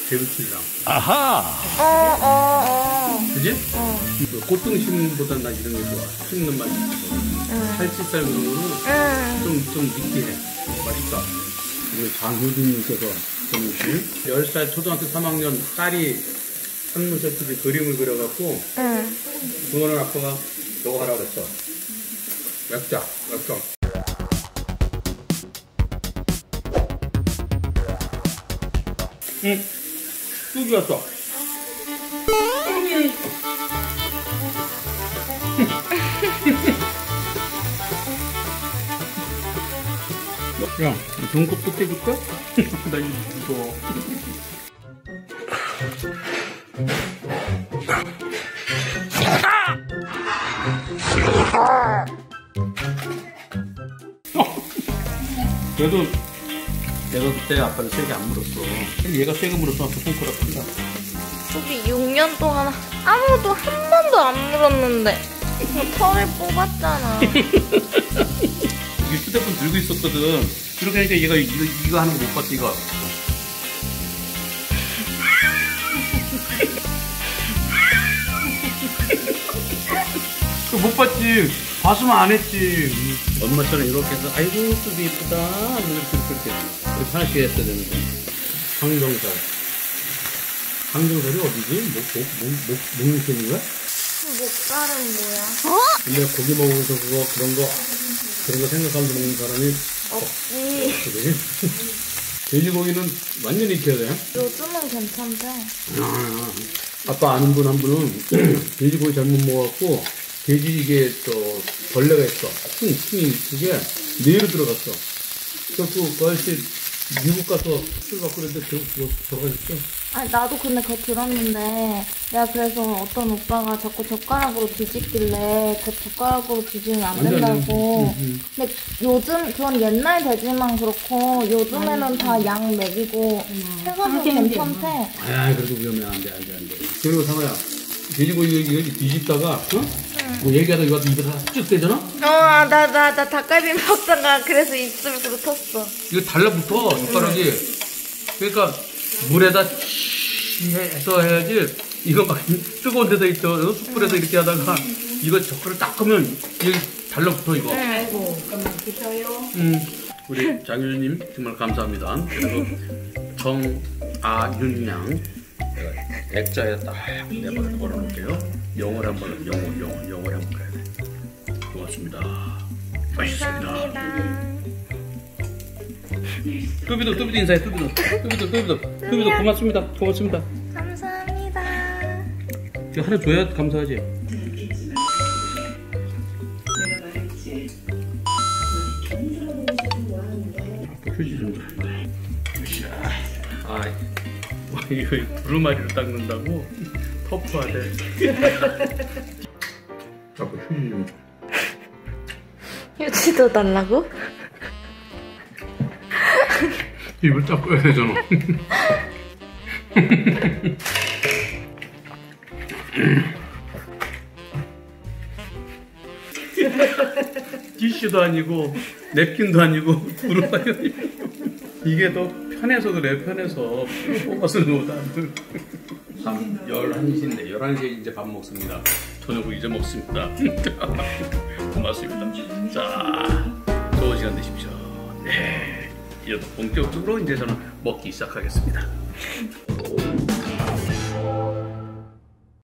제부치랑. 아하. 그지? 그 꽃등심보다 난 이런 게 좋아. 씹는 맛이 있어. 살치살 그런 거는 좀 느끼해. 맛있다. 우리 장효진님께서 보내주신 10살 초등학교 3학년 딸이 산문설집에 그림을 그려갖고 그거는 아빠가 저거 하라고 그랬어. 액자. 응, 뚝이 왔어. 야, 전국 뚝 해줄까? 나 이거 무서워. 그래도 내가 그때 아빠를 세게 안 물었어. 얘가 세게 물었어. 아빠 손가락 큰다. 우리 6년 동안 아무도 한 번도 안 물었는데 털을 뽑았잖아. 이게 휴대폰 들고 있었거든. 그렇게 하니까 얘가 이거 하는 거 못 봤지, 이거. 못 봤지. 봤으면 안 했지. 엄마처럼 이렇게 해서 아이고 뚜비 이쁘다 이렇게 하나씩 했어야 되는데. 항정살이 어디지? 먹는 셈인 거야? 목살은 뭐야? 근데 고기 먹으면서 그런 거 생각하면서 먹는 사람이 없지. 그래? 돼지고기는 완전히 익혀야 돼. 요즘은 괜찮대. 아빠 아는 분 한 분은 돼지고기 잘못 먹어갖고 돼지 이게 벌레가 있어. 층이 그게 뇌로 들어갔어. 그래서 그 아저씨 미국 가서 술 갖고 그랬는데 들어가셨어. 아니 나도 근데 그거 들었는데 내가 그래서 어떤 오빠가 자꾸 젓가락으로 뒤집길래 그 젓가락으로 뒤집으면 안 된다고. 근데 요즘 그건 옛날 돼지만 그렇고 요즘에는 다 양 먹이고 해가지고 괜찮대. 아 그래도 위험해. 안 돼. 그리고 상아야 돼지고기 이거 뒤집다가 뭐 얘기하다 이거 입에 다 쭉 대잖아? 나 닭갈비 먹다가 그래서 입술이 붙었어. 이거 달라붙어 젓가락이. 그러니까 물에다 해서 해야지. 이거 막 뜨거운 데다 있어 숯불에서 이렇게 하다가 이거 젓가락 딱 끄면 이게 달라붙어 이거. 아이고 잠깐만 기다려. 우리 장윤님 정말 감사합니다. 그리고 정아윤양 제가 액자에 딱 내버려 걸어놓을게요. 영어를 한번 가야 돼. 고맙습니다. 맛있습니다. 뚜비도 인사해. 뚜비도 고맙습니다. 감사합니다. 이거 하나 줘야 감사하지. 아빠 휴지 좀 줘. 이거 두루마리로 닦는다고 터프하대. 아빠 휴지 좀 줘. 휴지도 달라고? 입을 닦아야 되잖아. 티슈도 아니고 냅킨도 아니고 두루마리 아니고 이게 더 편해서 그래. 편해서 뽑아서 놓으다. 11시인데 11시에 이제 밥 먹습니다. 저녁을 이제 먹습니다. 고맙습니다. 자, 좋은 시간 되십시오. 네, 이제 본격적으로 이제 저는 먹기 시작하겠습니다.